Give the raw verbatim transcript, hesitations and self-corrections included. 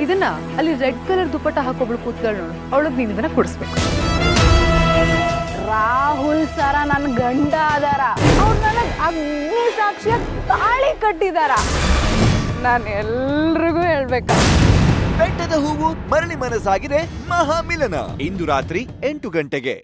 ಇದನ್ನ ಅಲ್ಲಿ red colour ದುಪ್ಪಟ್ಟ ಹಾಕೊಬ್ಳು ಕೂತ್ಗಳು ನೋಡು, ಅವಳಗ್ ನೀನ್ ಇದನ್ನ ಕೊಡಿಸ್ಬೇಕು. ರಾಹುಲ್ ಸರ ನನ್ ಗಂಡ ಅದಾರ, ಅವ್ರು ನನಗ್ ಅಗ್ನಿ ಸಾಕ್ಷಿಯ ತಾಳಿ ಕಟ್ಟಿದಾರ. ನಾನು ಎಲ್ರಿಗೂ ಹೇಳ್ಬೇಕ. ಬೆಟ್ಟದ ಹೂವು ಮರಳಿ ಮನಸ್ಸಾಗಿದೆ ಮಹಾಮಿಲನ ಇಂದು ರಾತ್ರಿ ಎಂಟು ಗಂಟೆಗೆ.